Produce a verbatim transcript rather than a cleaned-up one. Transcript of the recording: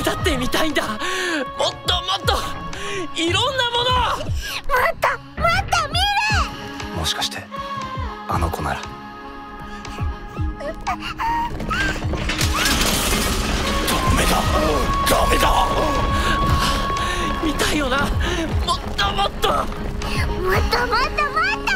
だって見たいんだ。もっともっといろんなもの。 もっともっと見る。 もしかしてあの子なら。 ダメだダメだ。見たいよな。もっともっともっともっともっと。